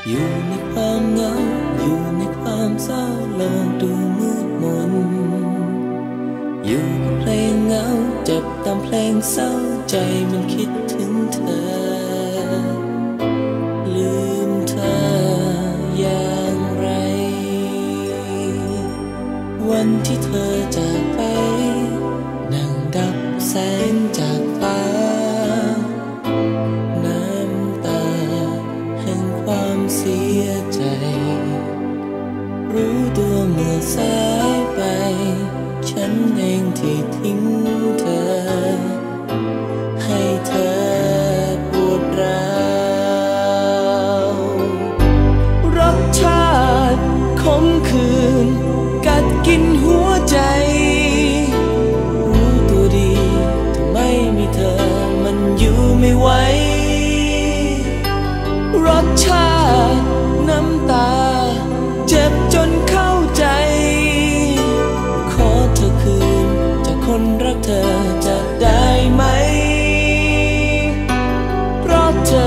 อยู่ในความเหงาอยู่ในความเศร้าโลกดูมืดมนอยู่กับเพลงเหงาเจ็บตามเพลงเศร้าใจมันคิดถึงเธอลืมเธออย่างไรวันที่เธอจากไปนั่งดับแสงจากฟ้าน้ำตาแห่งความเสียใจรู้ตัวเมื่อสายไปฉันเองที่ทิ้งเธอให้เธอปวดร้าวรสชาติขมขื่นกัดกินหัวใจรู้ตัวดีถ้าไม่มีเธอมันอยู่ไม่ไหวรสชาติน้ำตาเจ็บจนเข้าใจขอเธอคืนจากคนรักเธอจะได้ไหมเพราะเธอ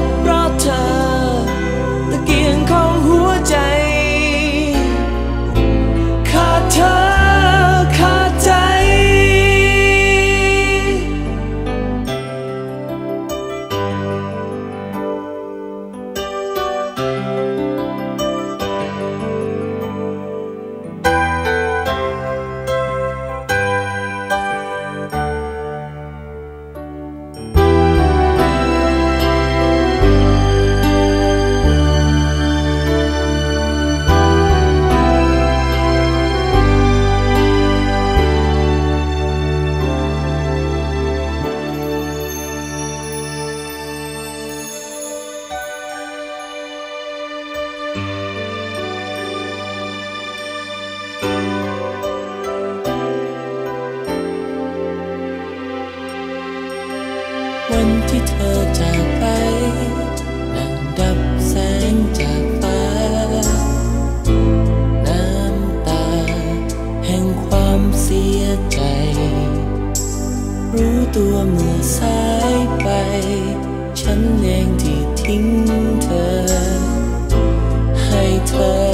ตะเกียงของหัวใจขาดเธอขาดใจวันที่เธอจากไปนั่งดับแสงจากฟ้าน้ำตาแห่งความเสียใจรู้ตัวเมื่อสายไปฉันเองที่ทิ้งเธอให้เธอ